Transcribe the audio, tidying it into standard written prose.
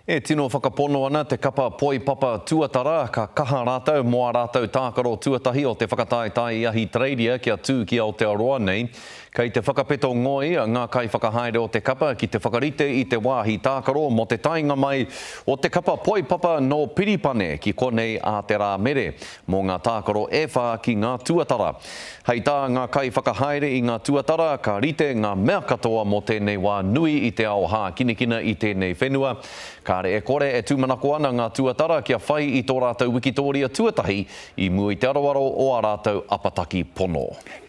E tino whakapono ana te kapa poi papa tuatara ka kaha rātou moa rātou tākaro tuatahi o te whakataetai ahi treiria kia tū ki Aotearoa nei. Kei te whakapeto ngoi ngā kai whakahaere o te kapa ki te whakarite i te wāhi tākaro mo te tainga mai o te kapa poi papa no piripane ki konei a te rā mere mo ngā tākaro e whā ki ngā tuatara. Hei tā ngā kai whakahaere i ngā tuatara ka rite ngā mea katoa mo tēnei wā nui i te ao hā kinikina i tēnei whenua. KArere e kore e tūmanako ana ngā tuatara kia whai i tō rātou wikitoria tuatahi i mua i te arawaro o a rātou apataki pono.